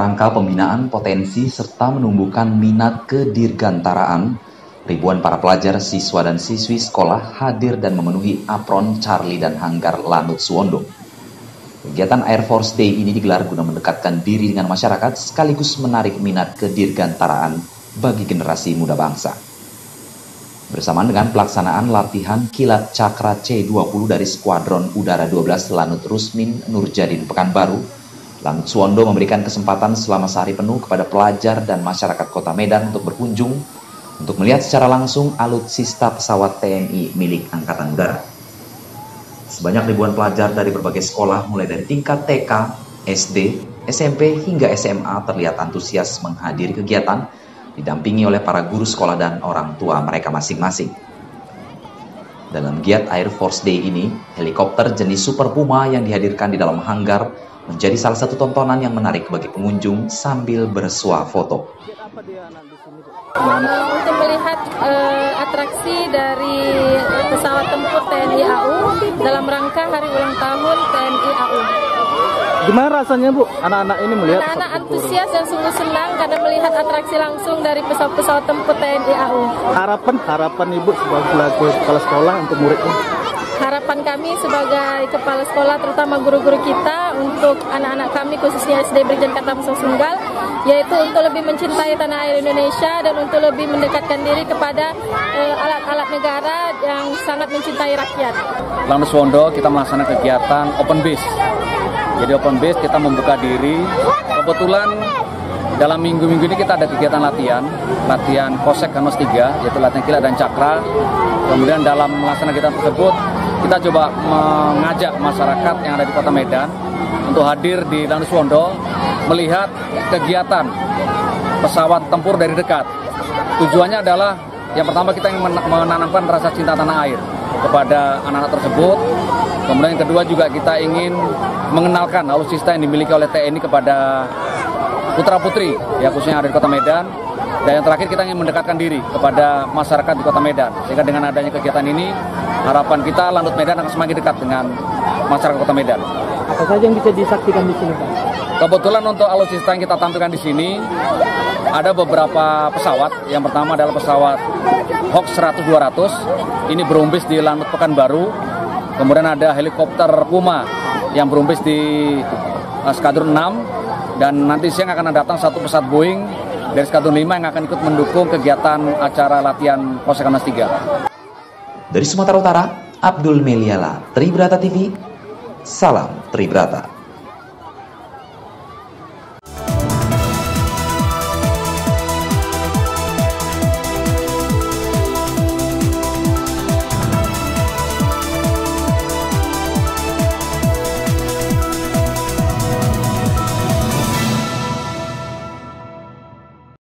rangka pembinaan potensi serta menumbuhkan minat kedirgantaraan, ribuan para pelajar, siswa dan siswi sekolah hadir dan memenuhi apron Charlie dan Hanggar Lanut Suwondo. Kegiatan Air Force Day ini digelar guna mendekatkan diri dengan masyarakat sekaligus menarik minat kedirgantaraan bagi generasi muda bangsa. Bersamaan dengan pelaksanaan latihan Kilat Cakra C-20 dari Skuadron Udara 12 Lanut Rusmin Nurjadin Pekanbaru, Lanut Suwondo memberikan kesempatan selama sehari penuh kepada pelajar dan masyarakat Kota Medan untuk berkunjung untuk melihat secara langsung alutsista pesawat TNI milik Angkatan Udara. Sebanyak ribuan pelajar dari berbagai sekolah mulai dari tingkat TK, SD, SMP hingga SMA terlihat antusias menghadiri kegiatan didampingi oleh para guru sekolah dan orang tua mereka masing-masing. Dalam giat Air Force Day ini, helikopter jenis Super Puma yang dihadirkan di dalam hanggar menjadi salah satu tontonan yang menarik bagi pengunjung sambil bersuah foto. Untuk melihat atraksi dari pesawat tempur TNI AU dalam rangka hari ulang tahun TNI AU. Gimana rasanya Bu, anak-anak ini melihat? Anak-anak antusias dan sungguh senang karena melihat atraksi langsung dari pesawat-pesawat tempur TNI AU. Harapan Ibu sebagai kepala sekolah untuk muridnya? Harapan kami sebagai kepala sekolah, terutama guru-guru kita, untuk anak-anak kami khususnya SD Brigjen Kartamso Sunggal, yaitu untuk lebih mencintai tanah air Indonesia dan untuk lebih mendekatkan diri kepada alat-alat negara yang sangat mencintai rakyat. Lanut Suwondo kita melaksanakan kegiatan open base. Jadi open base kita membuka diri. Kebetulan dalam minggu-minggu ini kita ada kegiatan latihan Kosek Kanus 3, yaitu latihan Kilat dan Cakra. Kemudian dalam melaksanakan kegiatan tersebut, kita coba mengajak masyarakat yang ada di Kota Medan untuk hadir di Lanut Suwondo melihat kegiatan pesawat tempur dari dekat. Tujuannya adalah yang pertama kita ingin menanamkan rasa cinta tanah air kepada anak-anak tersebut. Kemudian yang kedua juga kita ingin mengenalkan alutsista yang dimiliki oleh TNI kepada putra-putri ya khususnya yang ada di Kota Medan. Dan yang terakhir kita ingin mendekatkan diri kepada masyarakat di Kota Medan. Sehingga dengan adanya kegiatan ini, harapan kita Lanut Medan akan semakin dekat dengan masyarakat Kota Medan. Apa saja yang bisa disaksikan di sini, Pak? Kebetulan untuk alutsista yang kita tampilkan di sini, ada beberapa pesawat. Yang pertama adalah pesawat Hawk 100-200, ini berumbis di Lanut Pekanbaru. Kemudian ada helikopter Puma yang berumbis di Skadron 6. Dan nanti siang akan datang satu pesawat Boeing dari Skadron 5 yang akan ikut mendukung kegiatan acara latihan Kosek Kanus 3. Dari Sumatera Utara, Abdul Meliala, Tribrata TV, salam Tribrata.